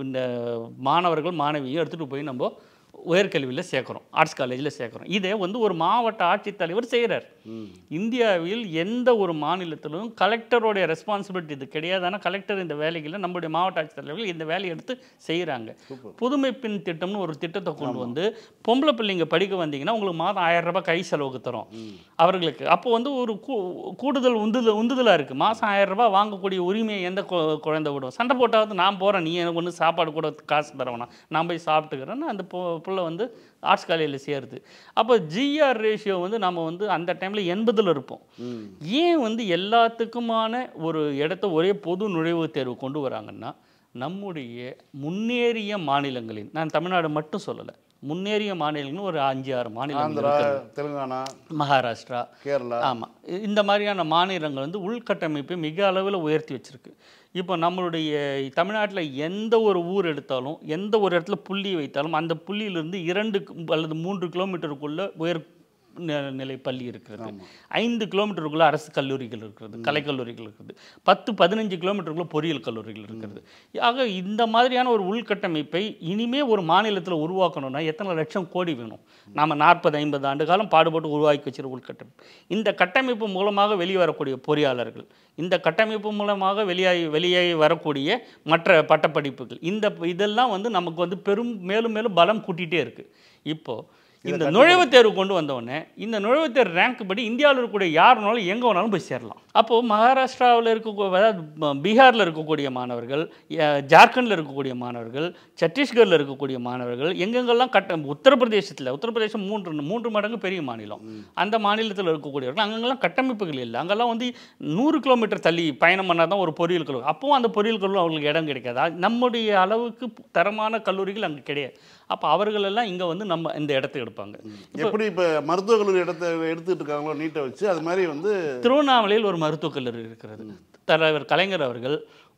மாணவர்கள் மாணவியும் எடுத்துகிட்டு போய் நம்ம உயர்கல்வியில் சேர்க்குறோம், ஆர்ட்ஸ் காலேஜில் சேர்க்குறோம். இதே வந்து ஒரு மாவட்ட ஆட்சித்தலைவர் செய்கிறார். இந்தியாவில் எந்த ஒரு மாநிலத்திலும் கலெக்டருடைய ரெஸ்பான்சிபிலிட்டி இது கிடையாது. ஆனால் கலெக்டர் இந்த வேலைகளை நம்முடைய மாவட்ட ஆட்சித்தலைவர்கள் இந்த வேலையை எடுத்து செய்கிறாங்க. புதுமை பெண் திட்டம்னு ஒரு திட்டத்தை கொண்டு வந்து பொம்பளை பிள்ளைங்க படிக்க வந்தீங்கன்னா உங்களுக்கு மாதம் 1000 ரூபாய் கை செலவுக்கு தரும் அவர்களுக்கு. அப்போ வந்து ஒரு கூடுதல் உந்துதலாக இருக்குது. மாதம் 1000 ரூபாய் வாங்கக்கூடிய உரிமையை எந்த குழந்தை விடும்? சண்டை போட்டாவது நான் போகிறேன், நீ எனக்கு ஒன்று சாப்பாடு கூட காசு தரவேணா, நான் போய் சாப்பிட்டுக்கிறேன்னு அந்த பிள்ளை வந்து ஆர்ட்ஸ் காலேஜில் சேருது. அப்போ ஜிஆர் ரேஷியோ வந்து நம்ம வந்து அந்த டைமில் 80 இருப்போம். ஏன் வந்து எல்லாத்துக்குமான ஒரு இடத்த ஒரே பொது நுழைவுத் தேர்வு கொண்டு வராங்கன்னா, நம்முடைய முன்னேறிய மாநிலங்களின், நான் தமிழ்நாடு மட்டும் சொல்லலை, முன்னேறிய மாநிலங்கள் ஒரு 5-6 மாநிலங்கள், தெலுங்கானா, மகாராஷ்டிரா, கேரளா, ஆமாம், இந்த மாதிரியான மாநிலங்கள் வந்து உள்கட்டமைப்பை மிக அளவில் உயர்த்தி வச்சுருக்கு. இப்போ நம்மளுடைய தமிழ்நாட்டில் எந்த ஒரு ஊர் எடுத்தாலும் எந்த ஒரு இடத்துல புள்ளி வைத்தாலும் அந்த புள்ளியிலிருந்து 2 அல்லது 3 கிலோமீட்டருக்குள்ள நிலை பள்ளி இருக்கிறது. 5 கிலோமீட்டருக்குள்ள அரசு கல்லூரிகள் இருக்கிறது, கலைக்கல்லூரிகள் இருக்கிறது. 10-15 கிலோமீட்டருக்குள்ள பொறியியல் கல்லூரிகள் இருக்கிறது. ஆக இந்த மாதிரியான ஒரு உள்கட்டமைப்பை இனிமே ஒரு மாநிலத்தில் உருவாக்கணும்னா எத்தனை லட்சம் கோடி வேணும்? நாம் 40-50 ஆண்டு காலம் பாடுபட்டு உருவாக்கி வச்சிருக்க உள்கட்டமைப்பு. இந்த கட்டமைப்பு மூலமாக வெளிவரக்கூடிய பொறியாளர்கள், இந்த கட்டமைப்பு மூலமாக வெளியாகி வரக்கூடிய மற்ற பட்டப்படிப்புகள், இதெல்லாம் வந்து நமக்கு வந்து மேலும் மேலும் பலம் கூட்டிகிட்டே இருக்குது. இப்போது இந்த நுழைவுத் தேர்வு கொண்டு வந்தோடனே இந்த நுழைவுத் தேர்வு ரேங்க் படி இந்தியாவில் இருக்கக்கூடிய யாருனாலும் எங்கே வேணாலும் போய் சேரலாம். அப்போது மகாராஷ்டிராவில் அதாவது பீகாரில் இருக்கக்கூடிய மாணவர்கள், ஜார்க்கண்டில் இருக்கக்கூடிய மாணவர்கள், சத்தீஸ்கரில் இருக்கக்கூடிய மாணவர்கள், எங்கெங்கெல்லாம் உத்தரப்பிரதேசம் 3 மடங்கு பெரிய மாநிலம், அந்த மாநிலத்தில் இருக்கக்கூடியவர்கள் அங்கெல்லாம் கட்டமைப்புகள் இல்லை. அங்கெல்லாம் வந்து 100 கிலோமீட்டர் தள்ளி பயணம் பண்ணால் தான் ஒரு பொறியியல் கல்லூரி. அப்போவும் அந்த பொறியியல் கல்லூரி அவங்களுக்கு இடம் கிடைக்காது. நம்முடைய அளவுக்கு தரமான கல்லூரிகள் அங்கே கிடையாது. அப்போ அவர்களெல்லாம் இங்கே வந்து நம்ம இந்த இடத்த எடுப்பாங்க. எப்படி இப்போ மருத்துவக் கல்லூரி எடுத்துட்டு இருக்காங்களோ நீட்டை வச்சு, அது மாதிரி வந்து திருவண்ணாமலையில் ஒரு மருத்துவக் கல்லூரி இருக்கிறது. தலைவர் கலைஞர் அவர்கள்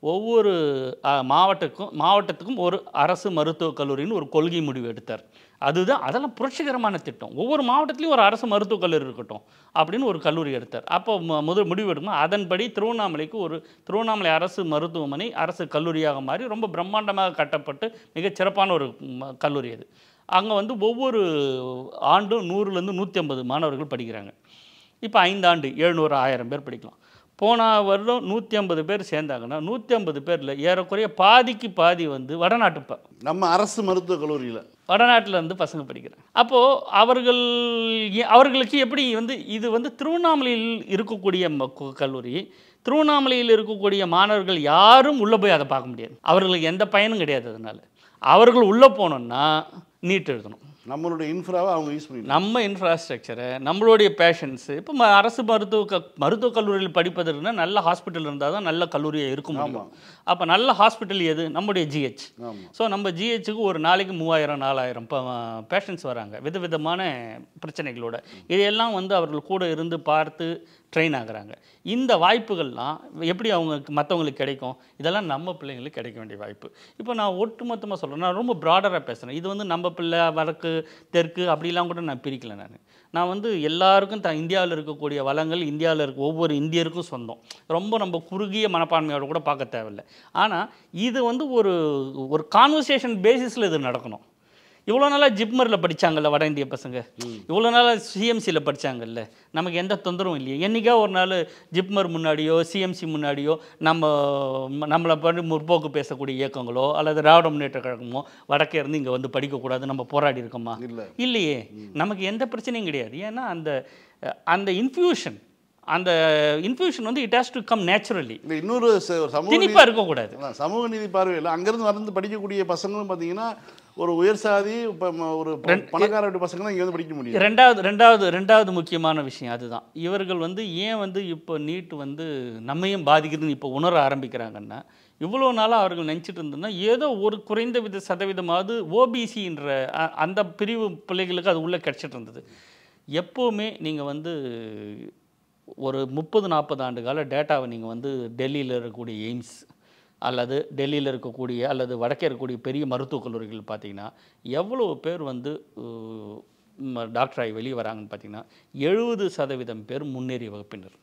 ஒவ்வொரு மாவட்டத்துக்கும் ஒரு அரசு மருத்துவக் கல்லூரின்னு ஒரு கொள்கை முடிவு எடுத்தார். அதெல்லாம் புரட்சிகரமான திட்டம். ஒவ்வொரு மாவட்டத்திலையும் ஒரு அரசு மருத்துவக் கல்லூரி இருக்கட்டும் அப்படின்னு ஒரு கல்லூரி எடுத்தார். அப்போ முதல் முடிவு எடுக்கணும். அதன்படி திருவண்ணாமலைக்கு ஒரு திருவண்ணாமலை அரசு மருத்துவமனை அரசு கல்லூரியாக மாறி ரொம்ப பிரம்மாண்டமாக கட்டப்பட்டு மிகச் சிறப்பான ஒரு கல்லூரி அது. அங்கே வந்து ஒவ்வொரு ஆண்டும் 100லேருந்து 150 மாணவர்கள் படிக்கிறாங்க. இப்போ 5 ஆண்டு 700 1000 பேர் படிக்கலாம். போன வருடம் 150 பேர் சேர்ந்தாங்கன்னா 150 பேரில் ஏறக்குறைய பாதிக்கு பாதி வந்து வடநாட்டு நம்ம அரசு மருத்துவக் கல்லூரியில் வடநாட்டில் இருந்து பசங்க படிக்கிறாங்க. அப்போது அவர்களுக்கு எப்படி வந்து இது வந்து திருவண்ணாமலையில் இருக்கக்கூடிய கல்லூரி, திருவண்ணாமலையில் இருக்கக்கூடிய மாணவர்கள் யாரும் உள்ளே போய் அதை பார்க்க முடியாது. அவர்களுக்கு எந்த பயனும் கிடையாது. அதனால் அவர்கள் உள்ளே போனோன்னா நீட் எழுதணும். நம்மளுடைய இன்ஃப்ராவை அவங்க யூஸ் பண்ணி நம்ம இன்ஃப்ராஸ்ட்ரக்சரை நம்மளுடைய பேஷன்ஸு இப்போ அரசு மருத்துவக் கல்லூரியில் படிப்பதற்குன்னா நல்ல ஹாஸ்பிட்டல் இருந்தால் தான் நல்ல கல்லூரியாக இருக்க முடியும். அப்போ நல்ல ஹாஸ்பிட்டல் எது? நம்முடைய ஜிஹெச். ஸோ நம்ம ஜிஹெச்சுக்கு ஒரு நாளைக்கு 3000 4000 பேஷண்ட்ஸ் வராங்க விதவிதமான பிரச்சனைகளோட. இதையெல்லாம் வந்து அவர்கள் கூட இருந்து பார்த்து ட்ரெயின் ஆகுறாங்க. இந்த வாய்ப்புகள்லாம் எப்படி மற்றவங்களுக்கு கிடைக்கும்? இதெல்லாம் நம்ம பிள்ளைங்களுக்கு கிடைக்க வேண்டிய வாய்ப்பு. இப்போ நான் ஒட்டுமொத்தமாக சொல்கிறேன், நான் ரொம்ப ப்ராடராக பேசுகிறேன். இது வந்து நம்ம பிள்ளை வடக்கு தெற்கு அப்படிலாம் கூட நான் பிரிக்கலை. நான் வந்து எல்லாருக்கும் இந்தியாவில் இருக்கக்கூடிய வளங்கள் இந்தியாவில் இருக்க ஒவ்வொரு இந்தியருக்கும் சொந்தம். ரொம்ப நம்ம குறுகிய மனப்பான்மையோடு கூட பார்க்க தேவையில்லை. ஆனால் இது வந்து ஒரு கான்வர்சேஷன் பேசிஸில் இது நடக்கணும். இவ்வளோ நாளாக ஜிப்மரில் படித்தாங்கல்ல வட இந்திய பசங்க, இவ்வளோ நாளாக சிஎம்சியில் படித்தாங்கல்ல, நமக்கு எந்த தொந்தரவும் இல்லையே. என்றைக்கா ஒரு நாள் ஜிப்மர் முன்னாடியோ சிஎம்சி முன்னாடியோ நம்மளை பண்ணி முற்போக்கு பேசக்கூடிய இயக்கங்களோ அல்லது திராவிட முன்னேற்ற கழகமோ வடக்கே இருந்து இங்கே வந்து படிக்கக்கூடாது நம்ம போராடி இருக்கோமா? இல்லையே. நமக்கு எந்த பிரச்சனையும் கிடையாது. ஏன்னா அந்த இன்ஃபியூஷன் வந்து it has to come naturally. இன்னொரு திணிப்பாக இருக்கக்கூடாது. சமூக நீதி பார்வையில் அங்கேருந்து வந்து படிக்கக்கூடிய பசங்களும் பார்த்தீங்கன்னா ஒரு உயர் சாதி இப்போ ஒரு பணக்கார வீட்டு பசங்க தான் இங்கே வந்து படிக்க முடியும். ரெண்டாவது முக்கியமான விஷயம் அதுதான். இவர்கள் வந்து ஏன் வந்து இப்போ நீட் வந்து நம்மையும் பாதிக்குதுன்னு இப்போ உணர ஆரம்பிக்கிறாங்கன்னா, இவ்வளோ நாளாக அவர்கள் நினச்சிட்டு இருந்தோன்னா ஏதோ ஒரு குறைந்த சதவீதமாவது ஓபிசின்ற அந்த பிரிவு பிள்ளைகளுக்கு அது உள்ளே கிடச்சிட்டு இருந்தது. எப்போவுமே நீங்கள் வந்து ஒரு 30-40 ஆண்டு கால டேட்டாவை நீங்கள் வந்து டெல்லியில் இருக்கக்கூடிய எய்ம்ஸ் அல்லது டெல்லியில் இருக்கக்கூடிய அல்லது வடக்கே இருக்கக்கூடிய பெரிய மருத்துவக் கல்லூரிகள் பார்த்தீங்கன்னா எவ்வளோ பேர் வந்து டாக்டராகி வெளியே வராங்கன்னு பார்த்தீங்கன்னா 70% பேர் முன்னேறிய வகுப்பினர்.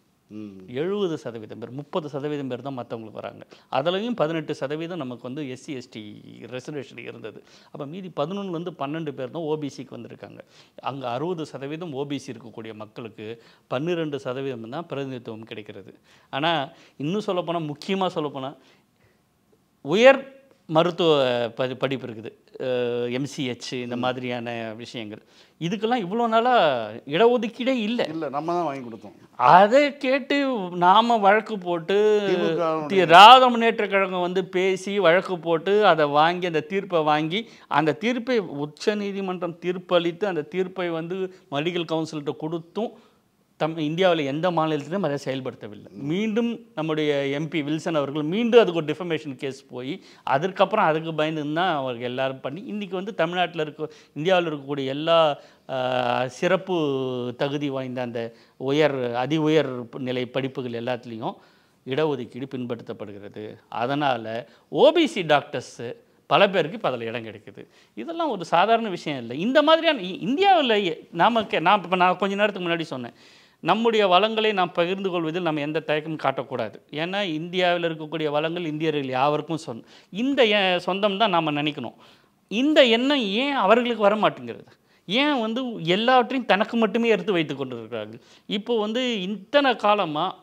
70% பேர், 30% பேர் தான் மற்றவங்களுக்கு வராங்க. அதுலேயும் 18% நமக்கு வந்து எஸ்சி எஸ்டி ரெசர்வேஷன் இருந்தது. அப்போ மீதி 11லேருந்து 12 பேர் தான் ஓபிசிக்கு வந்திருக்காங்க. அங்கே 60% ஓபிசி இருக்கக்கூடிய மக்களுக்கு 12% தான் பிரதிநிதித்துவம் கிடைக்கிறது. ஆனால் இன்னும் சொல்லப்போனால், முக்கியமாக சொல்லப்போனால் உயர் மருத்துவ படிப்பு இருக்குது, எம்சிஹெச் இந்த மாதிரியான விஷயங்கள். இதுக்கெல்லாம் இவ்வளோ நாளாக இடஒதுக்கீடே இல்லை. நம்ம தான் வாங்கி கொடுத்தோம். அதை கேட்டு நாம் வழக்கு போட்டு திராவிட முன்னேற்ற கழகம் வந்து பேசி வழக்கு போட்டு அதை வாங்கி அந்த தீர்ப்பை வாங்கி அந்த தீர்ப்பை உச்ச நீதிமன்றம் தீர்ப்பளித்து அந்த தீர்ப்பை வந்து மெடிக்கல் கவுன்சில்கிட்ட கொடுத்தும் இந்தியாவில் எந்த மாநிலத்திலும் அதை செயல்படுத்தவில்லை. மீண்டும் நம்முடைய எம்பி வில்சன் அவர்கள் மீண்டும் அதுக்கு ஒரு டிஃபமேஷன் கேஸ் போய் அதுக்கப்புறம் அதுக்கு பயந்து தான் அவர்கள் எல்லாரும் பண்ணி இன்றைக்கி வந்து தமிழ்நாட்டில் இந்தியாவில் இருக்கக்கூடிய எல்லா சிறப்பு தகுதி வாய்ந்த அந்த அதி உயர் நிலை படிப்புகள் எல்லாத்துலேயும் இடஒதுக்கீடு பின்படுத்தப்படுகிறது. அதனால் ஓபிசி டாக்டர்ஸு பல பேருக்கு இப்போ அதில் இடம் கிடைக்குது. இதெல்லாம் ஒரு சாதாரண விஷயம் இல்லை. இந்த மாதிரியான இந்தியாவில் நான் கொஞ்ச நேரத்துக்கு முன்னாடி சொன்னேன், நம்முடைய வளங்களை நாம் பகிர்ந்து கொள்வதில் நம்ம எந்த தயக்கமும் காட்டக்கூடாது. ஏன்னா இந்தியாவில் இருக்கக்கூடிய வளங்கள் இந்தியர்கள் யாவருக்கும் இந்த சொந்தம் தான் நாம் நினைக்கணும். இந்த எண்ணம் ஏன் அவர்களுக்கு வர மாட்டேங்கிறது? ஏன் வந்து எல்லாவற்றையும் தனக்கு மட்டுமே எடுத்து வைத்து கொண்டு இருக்கிறார்கள்? இப்போ வந்து இத்தனை காலமாக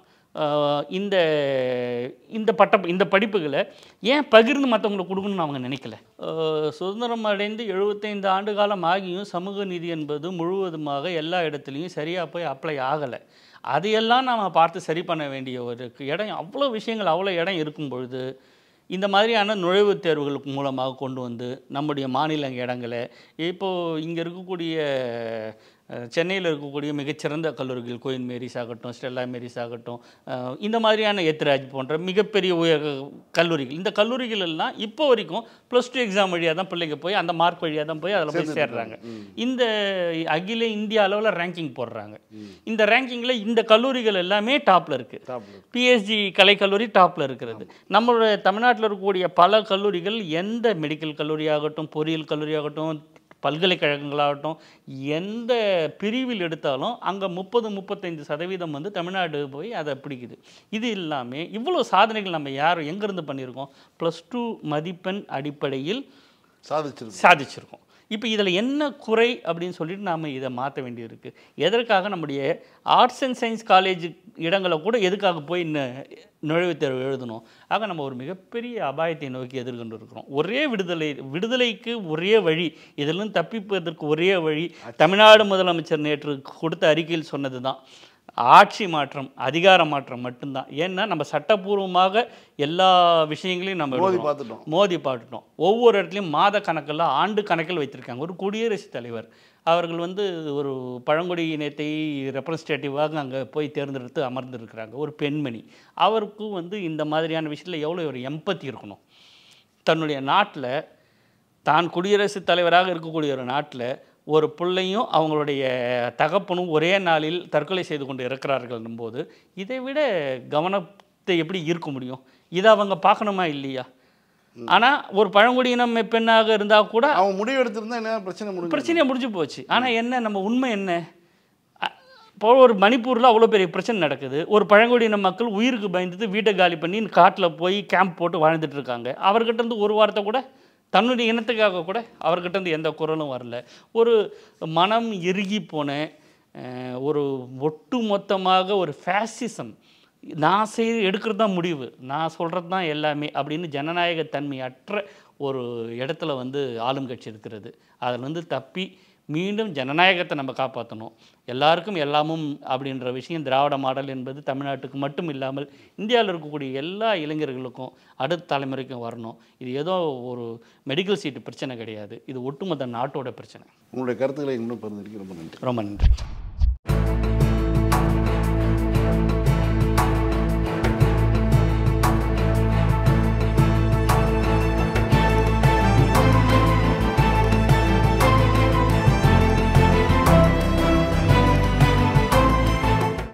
இந்த படிப்புகளை ஏன் பகிர்ந்து மற்றவங்களுக்கு கொடுக்கணும்னு அவங்க நினைக்கல. சுதந்திரம் அடைந்து 75 ஆண்டு காலம் ஆகியும் சமூக நீதி என்பது முழுவதுமாக எல்லா இடத்துலையும் சரியாக போய் அப்ளை ஆகலை. அதையெல்லாம் நாம் பார்த்து சரி பண்ண வேண்டிய ஒரு இடம், அவ்வளோ விஷயங்கள் அவ்வளோ இடம் இருக்கும் பொழுது இந்த மாதிரியான நுழைவுத் தேர்வுகளுக்கு மூலமாக கொண்டு வந்து நம்முடைய மாநில இடங்களை இப்போது இங்கே இருக்கக்கூடிய சென்னையில் இருக்கக்கூடிய மிகச்சிறந்த கல்லூரிகள் குயின் மேரிஸ் ஆகட்டும், ஸ்டெல்லா மேரிஸ் ஆகட்டும், இந்த மாதிரியான எத்ராஜ் போன்ற மிகப்பெரிய கல்லூரிகள், இந்த கல்லூரிகள் எல்லாம் இப்போ வரைக்கும் +2 எக்ஸாம் வழியாக தான் பிள்ளைங்க போய் அந்த மார்க் வழியாக தான் போய் அதில் போய் சேர்றாங்க. இந்த அகில இந்திய அளவில் ரேங்கிங் போடுறாங்க. இந்த ரேங்கிங்கில் இந்த கல்லூரிகள் எல்லாமே டாப்பில் இருக்குது. பிஎஸ்ஜி கலைக்கல்லூரி டாப்பில் இருக்கிறது. நம்மளுடைய தமிழ்நாட்டில் இருக்கக்கூடிய பல கல்லூரிகள், எந்த மெடிக்கல் கல்லூரி ஆகட்டும், பொறியியல் கல்லூரி ஆகட்டும், பல்கலைக்கழகங்களாகட்டும், எந்த பிரிவில் எடுத்தாலும் அங்கே 30-35% வந்து தமிழ்நாடு போய் அதை பிடிக்குது. இது இல்லாமல் இவ்வளோ சாதனைகள் நம்ம யாரும் எங்கேருந்து பண்ணியிருக்கோம்? +2 மதிப்பெண் அடிப்படையில் சாதிச்சிருக்கோம். இப்போ இதில் என்ன குறை அப்படின்னு சொல்லிட்டு நாம் இதை மாற்ற வேண்டியிருக்கு. எதற்காக நம்முடைய ஆர்ட்ஸ் அண்ட் சயின்ஸ் காலேஜ் இடங்களை கூட எதுக்காக போய் நுழைவுத் தேர்வு எழுதணும்? ஆக நம்ம ஒரு மிகப்பெரிய அபாயத்தை நோக்கி எதிர்கொண்டு இருக்கிறோம். ஒரே விடுதலைக்கு ஒரே வழி, இதிலும் தப்பிப்பதற்கு ஒரே வழி, தமிழ்நாடு முதலமைச்சர் நேற்று கொடுத்த அறிக்கையில் சொன்னது தான், ஆட்சி மாற்றம், அதிகார மாற்றம் மட்டும்தான். ஏன்னா நம்ம சட்டப்பூர்வமாக எல்லா விஷயங்களையும் நம்ம மோதி பார்த்துட்டோம். ஒவ்வொரு இடத்துலையும் மாத கணக்கில், ஆண்டு கணக்கில் வைத்திருக்காங்க. ஒரு குடியரசுத் தலைவர் அவர்கள் வந்து ஒரு பழங்குடி இனத்தை ரெப்ரஸன்டேட்டிவாக அங்கே போய் தேர்ந்தெடுத்து அமர்ந்திருக்கிறாங்க. ஒரு பெண்மணி, அவருக்கும் வந்து இந்த மாதிரியான விஷயத்தில் எவ்வளோ ஒரு எம்பத்தி இருக்கணும். தன்னுடைய நாட்டில், தான் குடியரசுத் தலைவராக இருக்கக்கூடிய ஒரு நாட்டில் ஒரு பிள்ளையும் அவங்களுடைய தகப்பனும் ஒரே நாளில் தற்கொலை செய்து கொண்டு இருக்கிறார்கள் போது இதை விட கவனத்தை எப்படி ஈர்க்க முடியும்? இதை அவங்க பார்க்கணுமா இல்லையா? ஆனால் ஒரு பழங்குடியினம் பெண்ணாக இருந்தால் கூட அவங்க முடிவு எடுத்திருந்தா என்ன பிரச்சனையே முடிஞ்சு போச்சு. ஆனால் என்ன, நம்ம உண்மை என்ன? இப்போ ஒரு மணிப்பூரில் அவ்வளோ பெரிய பிரச்சனை நடக்குது. ஒரு பழங்குடியின மக்கள் உயிருக்கு பயந்துட்டு வீட்டை காலி பண்ணி காட்டில் போய் கேம்ப் போட்டு வாழ்ந்துட்டு இருக்காங்க. அவர்கிட்ட இருந்து ஒரு வார்த்தை கூட, தன்னுடைய இனத்துக்காக கூட அவர்கிட்ட எந்த குரலும் வரல. ஒரு மனம் இறுகி போன ஒரு ஒட்டு மொத்தமாக ஒரு ஃபேசிசம், நான் எடுக்கிறது தான் முடிவு, நான் சொல்கிறது தான் எல்லாமே அப்படின்னு ஜனநாயகத்தன்மையற்ற ஒரு இடத்துல வந்து ஆளும் கட்சி இருக்கிறது. அதில் வந்து தப்பி மீண்டும் ஜனநாயகத்தை நம்ம காப்பாற்றணும். எல்லாருக்கும் எல்லாமும் அப்படின்ற விஷயம் திராவிட மாடல் என்பது தமிழ்நாட்டுக்கு மட்டும் இல்லாமல் இந்தியாவில் இருக்கக்கூடிய எல்லா இளைஞர்களுக்கும் அடுத்த தலைமுறைக்கும் வரணும். இது ஏதோ ஒரு மெடிக்கல் சீட்டு பிரச்சனை கிடையாது, இது ஒட்டுமொத்த நாட்டோட பிரச்சனை. உங்களுடைய கருத்துக்களை இன்னும் பகிர்ந்ததுக்கு ரொம்ப நன்றி. ரொம்ப நன்றி.